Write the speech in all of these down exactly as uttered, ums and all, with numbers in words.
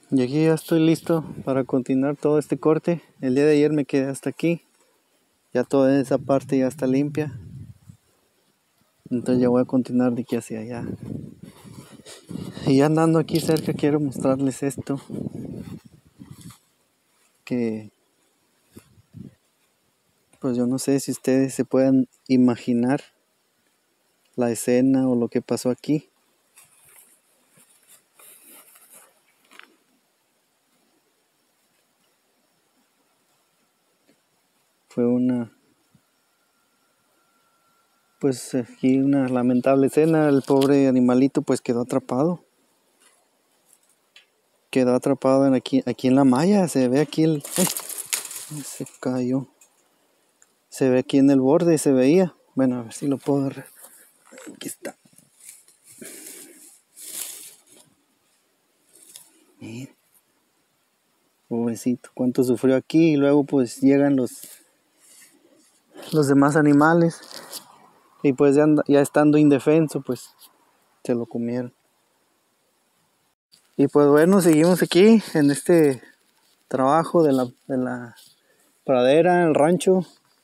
Y aquí ya estoy listo para continuar todo este corte. El día de ayer me quedé hasta aquí. Ya toda esa parte ya está limpia. Entonces ya voy a continuar de aquí hacia allá. Y andando aquí cerca quiero mostrarles esto. Que pues yo no sé si ustedes se puedan imaginar la escena o lo que pasó aquí. Fue una, pues aquí una lamentable escena. El pobre animalito pues quedó atrapado. Quedó atrapado en aquí, aquí en la malla. Se ve aquí el... ¡Ay! Se cayó. Se ve aquí en el borde, se veía. Bueno, a ver si lo puedo agarrar. Aquí está. Miren. Pobrecito, cuánto sufrió aquí. Y luego pues llegan los los demás animales. Y pues ya, anda, ya estando indefenso, pues se lo comieron. Y pues bueno, seguimos aquí en este trabajo de la, de la pradera, el rancho.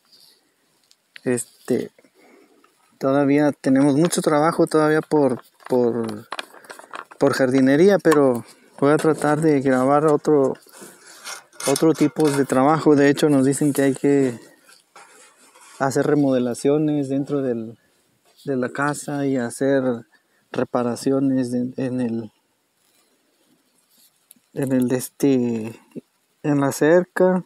Este, todavía tenemos mucho trabajo todavía por, por, por jardinería, pero voy a tratar de grabar otro, otro tipo de trabajo. De hecho, nos dicen que hay que hacer remodelaciones dentro del, de la casa y hacer reparaciones en, en el en el de este en la cerca,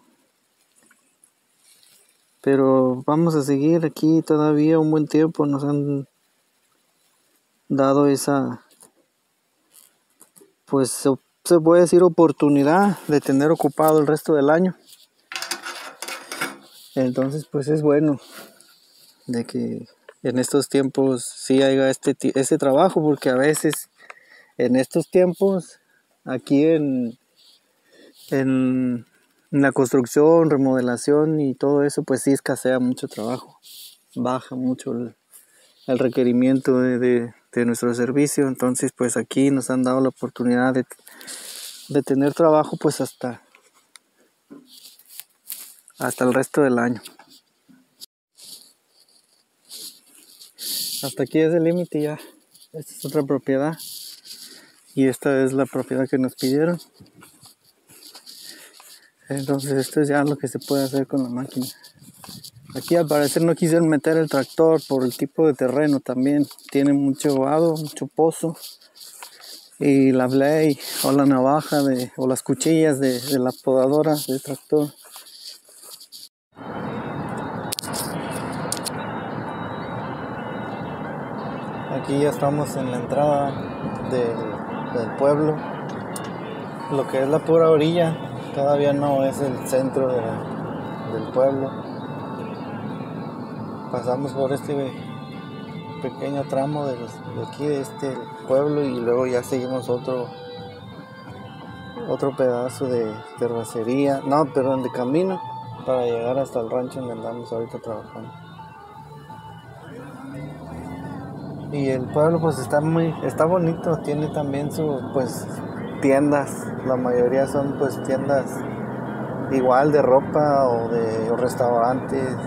pero vamos a seguir aquí todavía un buen tiempo. Nos han dado esa, pues se, se puede decir, oportunidad de tener ocupado el resto del año. Entonces pues es bueno de que en estos tiempos sí haya este, este trabajo, porque a veces en estos tiempos aquí en, en, en la construcción, remodelación y todo eso, pues sí escasea mucho trabajo, baja mucho el, el requerimiento de, de, de nuestro servicio. Entonces pues aquí nos han dado la oportunidad de, de tener trabajo pues hasta, hasta el resto del año. Hasta aquí es el límite ya. Esta es otra propiedad. Y esta es la propiedad que nos pidieron. Entonces esto es ya lo que se puede hacer con la máquina. Aquí al parecer no quisieron meter el tractor por el tipo de terreno también. Tiene mucho vado, mucho pozo. Y la blade o la navaja de, o las cuchillas de, de la podadora del tractor. Aquí ya estamos en la entrada del, del pueblo. Lo que es la pura orilla, todavía no es el centro de la, del pueblo. Pasamos por este pequeño tramo de, los, de aquí de este pueblo y luego ya seguimos otro otro pedazo de terracería, no, perdón, de camino para llegar hasta el rancho donde andamos ahorita trabajando. Y el pueblo pues está muy, está bonito, tiene también sus pues tiendas, la mayoría son pues tiendas igual de ropa o de o restaurantes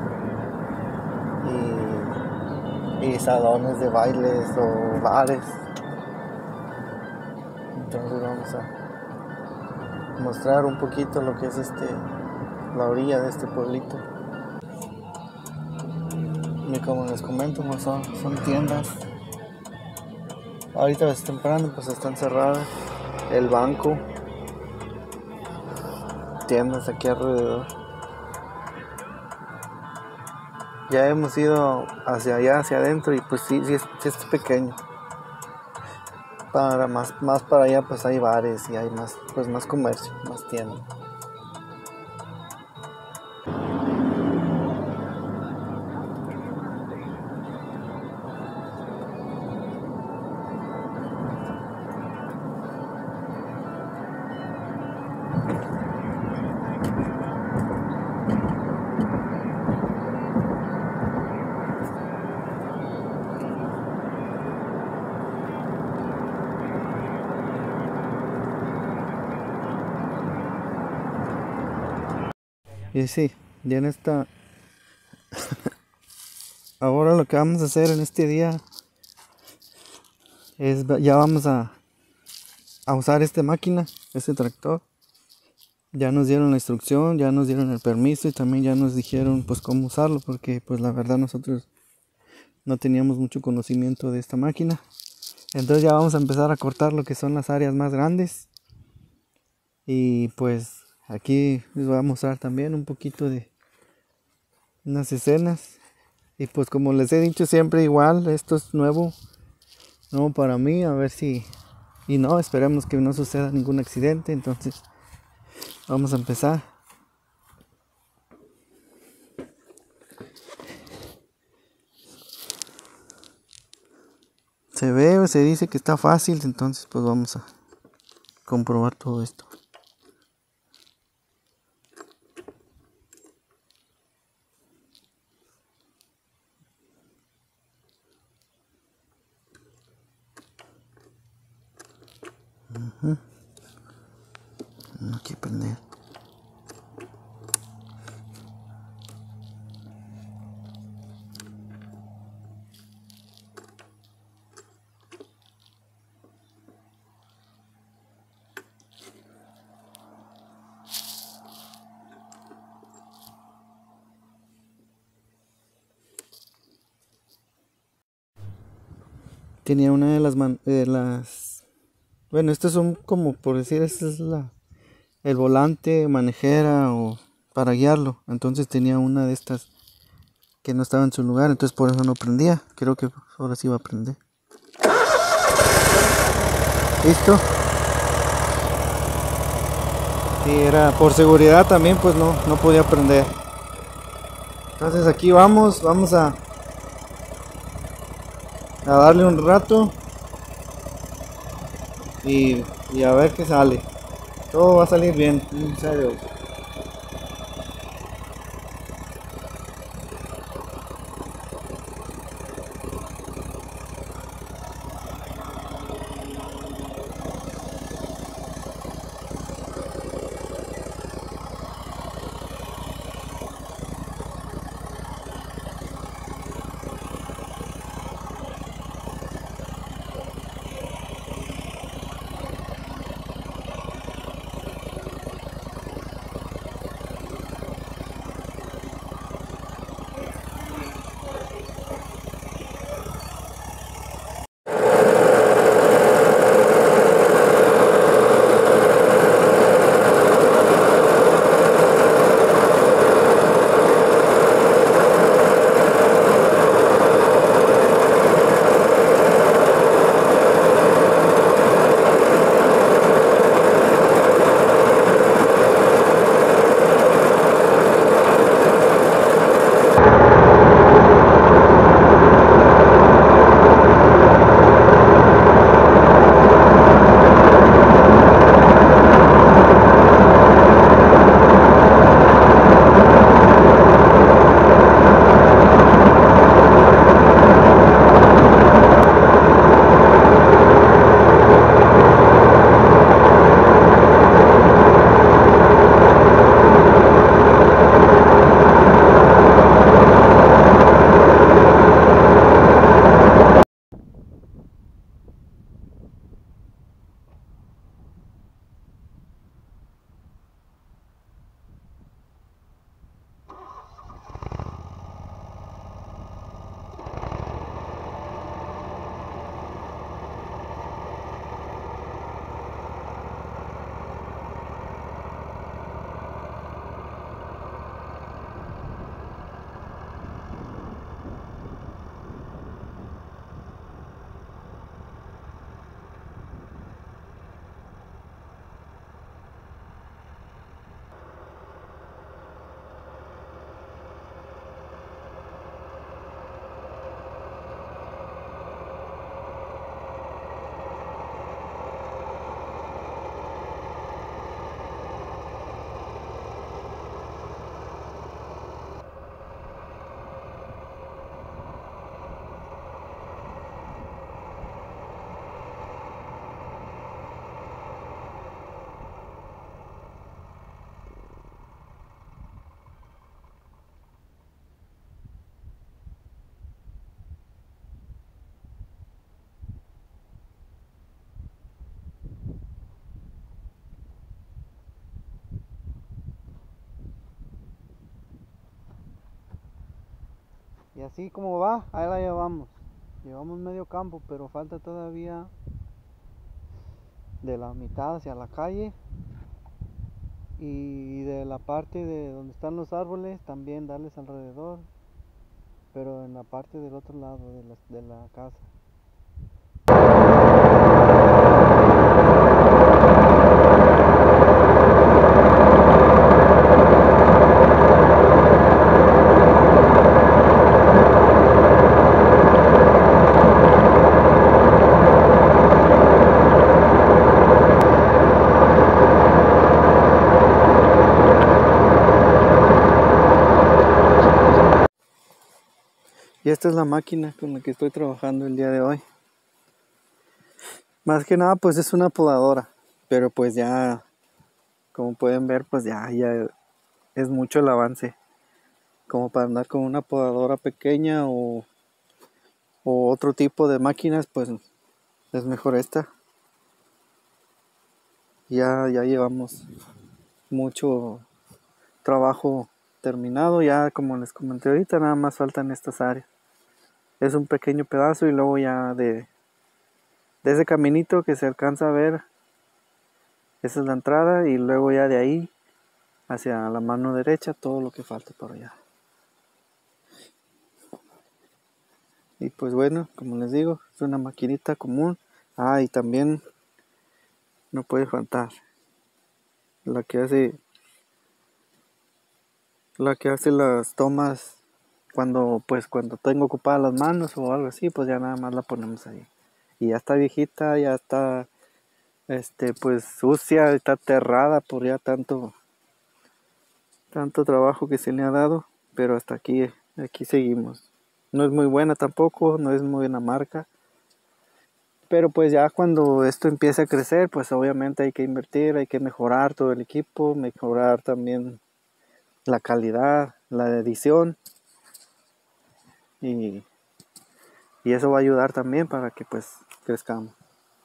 y, y salones de bailes o bares. Entonces vamos a mostrar un poquito lo que es este la orilla de este pueblito. Y como les comento, pues son, son tiendas. Ahorita es temprano, pues están cerradas. El banco, tiendas aquí alrededor. Ya hemos ido hacia allá, hacia adentro, y pues sí, sí es, sí es pequeño. Para más, más para allá pues hay bares y hay más, pues más comercio, más tiendas. Y sí, ya en esta... Ahora lo que vamos a hacer en este día es... Ya vamos a, a usar esta máquina, este tractor. Ya nos dieron la instrucción, ya nos dieron el permiso y también ya nos dijeron pues cómo usarlo, porque pues la verdad nosotros no teníamos mucho conocimiento de esta máquina. Entonces ya vamos a empezar a cortar lo que son las áreas más grandes. Y pues aquí les voy a mostrar también un poquito de unas escenas. Y pues como les he dicho siempre, igual esto es nuevo, nuevo para mí, a ver si... Y no, esperemos que no suceda ningún accidente, entonces vamos a empezar. Se ve o se dice que está fácil, entonces pues vamos a comprobar todo esto. Uh-huh. Aquí prender. Tenía una de las man de las bueno, estos son como por decir, esta es la el volante, manejera o para guiarlo. Entonces tenía una de estas que no estaba en su lugar, entonces por eso no prendía. Creo que ahora sí va a prender. Listo. Y era por seguridad también, pues no, no podía prender. Entonces aquí vamos, vamos a a darle un rato y, y a ver qué sale. Todo va a salir bien, en serio. Y así como va, ahí la llevamos. Llevamos medio campo, pero falta todavía de la mitad hacia la calle. Y de la parte de donde están los árboles también darles alrededor, pero en la parte del otro lado de la, de la casa. Y esta es la máquina con la que estoy trabajando el día de hoy. Más que nada pues es una podadora, pero pues ya, como pueden ver, pues ya, ya es mucho el avance. Como para andar con una podadora pequeña o, o otro tipo de máquinas, pues es mejor esta. Ya, ya llevamos mucho trabajo terminado, ya como les comenté ahorita, nada más faltan estas áreas. Es un pequeño pedazo y luego ya de, de ese caminito que se alcanza a ver, esa es la entrada y luego ya de ahí hacia la mano derecha todo lo que falta por allá. Y pues bueno, como les digo, es una maquinita común. Ah, y también no puede faltar la que hace la que hace las tomas cuando pues cuando tengo ocupadas las manos o algo así, pues ya nada más la ponemos ahí. Y ya está viejita, ya está este pues sucia, está aterrada por ya tanto tanto trabajo que se le ha dado, pero hasta aquí aquí seguimos. No es muy buena tampoco, no es muy buena marca. Pero pues ya cuando esto empiece a crecer, pues obviamente hay que invertir, hay que mejorar todo el equipo, mejorar también la calidad, la edición. Y, y eso va a ayudar también para que pues crezcamos.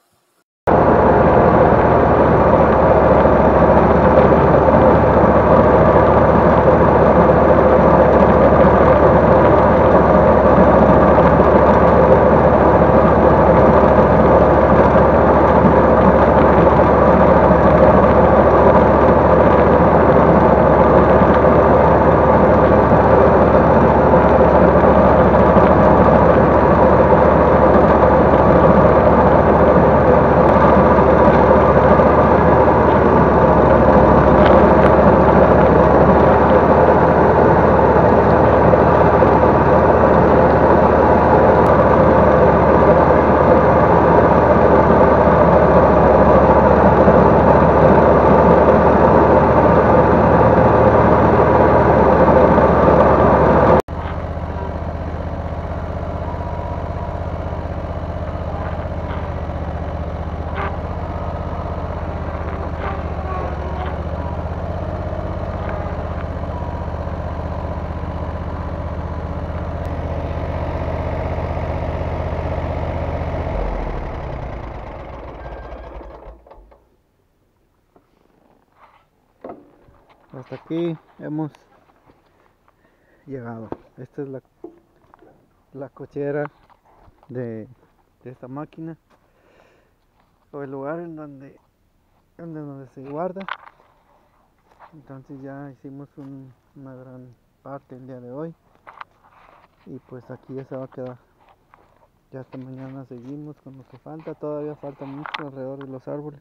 Hasta aquí hemos llegado. Esta es la, la cochera de, de esta máquina, o el lugar en donde, en donde se guarda. Entonces ya hicimos un, una gran parte el día de hoy y pues aquí ya se va a quedar. Ya hasta mañana seguimos con lo que falta, todavía falta mucho alrededor de los árboles.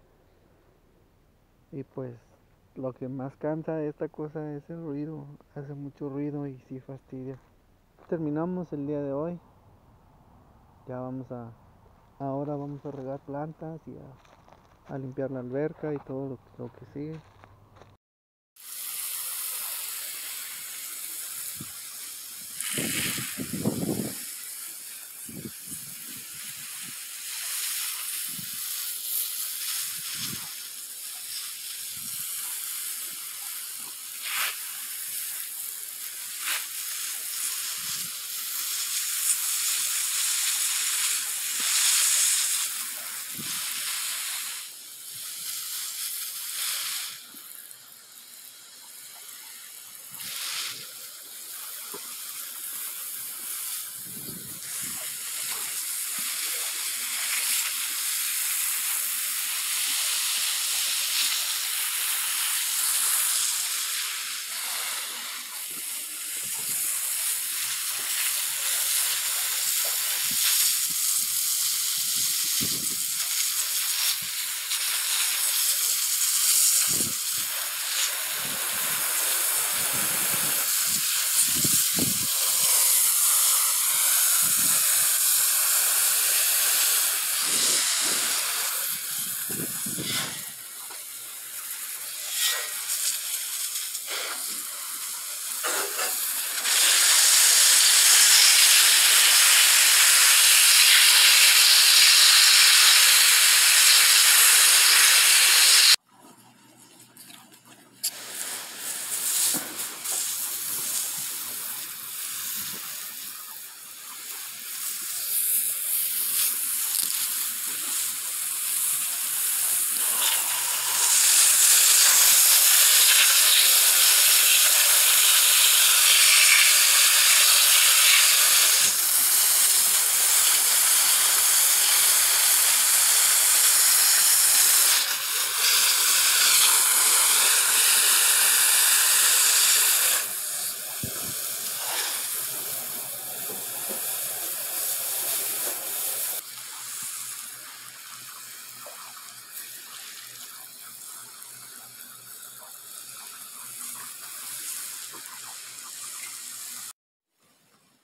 Y pues lo que más cansa de esta cosa es el ruido, hace mucho ruido y sí fastidia. Terminamos el día de hoy. Ya vamos a, ahora vamos a regar plantas y a, a limpiar la alberca y todo lo, lo que sigue.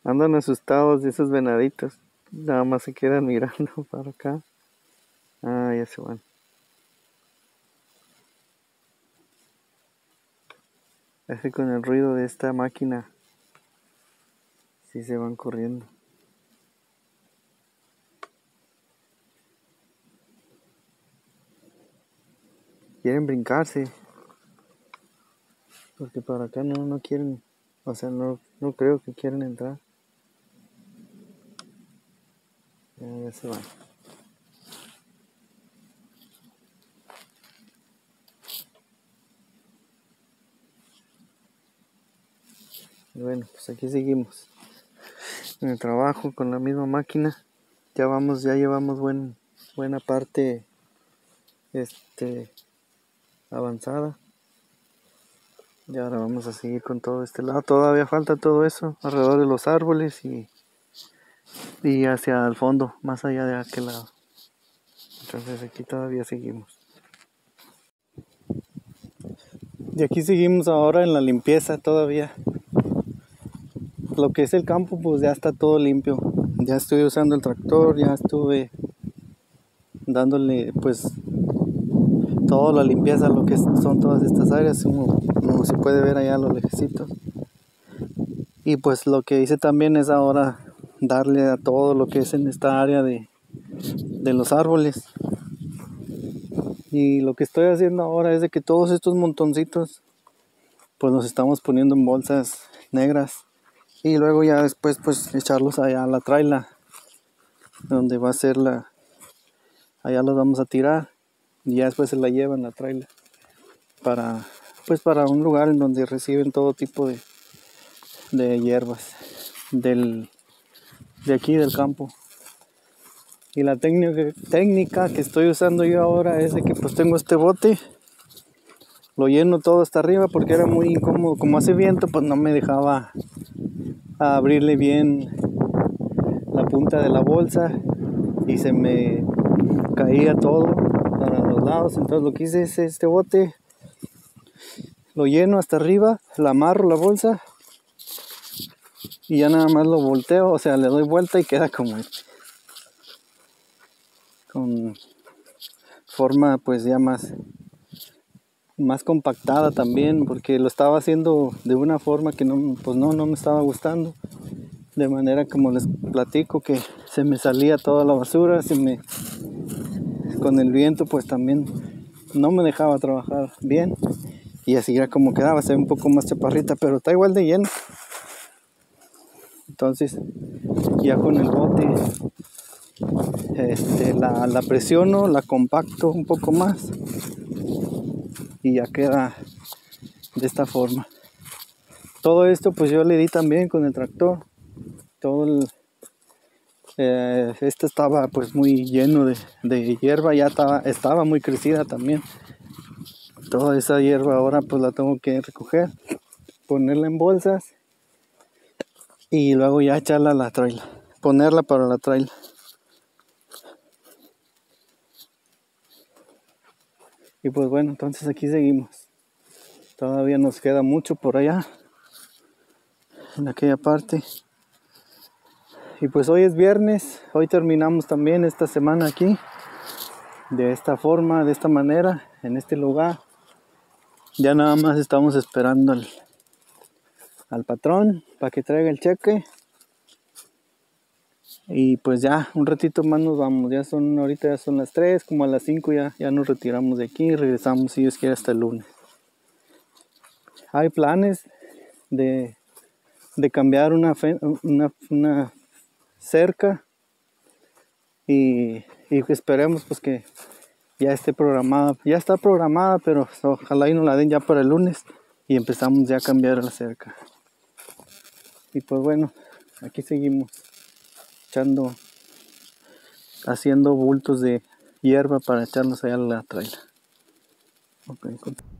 Andan asustados de esos venaditos. Nada más se quedan mirando para acá. Ah, ya se van. Es que con el ruido de esta máquina sí se van corriendo. Quieren brincarse. Porque para acá no, no quieren. O sea, no, no creo que quieran entrar. Ya, ya se van. Y bueno, pues aquí seguimos. En el trabajo con la misma máquina. Ya vamos, ya llevamos buen, buena parte este, avanzada. Y ahora vamos a seguir con todo este lado. Todavía falta todo eso alrededor de los árboles y, y hacia el fondo, más allá de aquel lado. Entonces aquí todavía seguimos. Y aquí seguimos ahora en la limpieza todavía. Lo que es el campo pues ya está todo limpio. Ya estoy usando el tractor, ya estuve dándole pues toda la limpieza a lo que son todas estas áreas, como, como se puede ver allá a lo lejecitos. Y pues lo que hice también es ahora darle a todo lo que es en esta área de, de los árboles. Y lo que estoy haciendo ahora es de que todos estos montoncitos pues los estamos poniendo en bolsas negras y luego ya después pues echarlos allá a la traila donde va a ser la, allá los vamos a tirar y ya después se la llevan la traila para pues para un lugar en donde reciben todo tipo de, de hierbas del, de aquí del campo. Y la técnica, técnica que estoy usando yo ahora es de que pues tengo este bote, lo lleno todo hasta arriba porque era muy incómodo, como hace viento pues no me dejaba abrirle bien la punta de la bolsa y se me caía todo para los lados. Entonces lo que hice es este bote, lo lleno hasta arriba, la amarro la bolsa y ya nada más lo volteo, o sea le doy vuelta y queda como con forma pues ya más más compactada también, porque lo estaba haciendo de una forma que no, pues no, no me estaba gustando, de manera como les platico que se me salía toda la basura, se me, con el viento pues también no me dejaba trabajar bien y así era como quedaba, se ve un poco más chaparrita, pero está igual de lleno. Entonces ya con el bote este, la, la presiono, la compacto un poco más y ya queda de esta forma. Todo esto pues yo le di también con el tractor. Todo el, eh, este estaba pues muy lleno de, de hierba, ya estaba, estaba muy crecida también. Toda esa hierba ahora pues la tengo que recoger, ponerla en bolsas y luego ya echarla a la traila, ponerla para la traila. Y pues bueno, entonces aquí seguimos. Todavía nos queda mucho por allá, en aquella parte. Y pues hoy es viernes, hoy terminamos también esta semana aquí, de esta forma, de esta manera, en este lugar. Ya nada más estamos esperando al, al patrón para que traiga el cheque. Y pues ya, un ratito más nos vamos. Ya son, ahorita ya son las tres, como a las cinco ya, ya nos retiramos de aquí y regresamos si Dios quiere hasta el lunes. Hay planes de, de cambiar una, fe, una, una cerca y, y esperemos pues que ya esté programada. Ya está programada, pero ojalá y nos la den ya para el lunes y empezamos ya a cambiar la cerca. Y pues bueno, aquí seguimos echando, haciendo bultos de hierba para echarnos allá a la traila. Okay.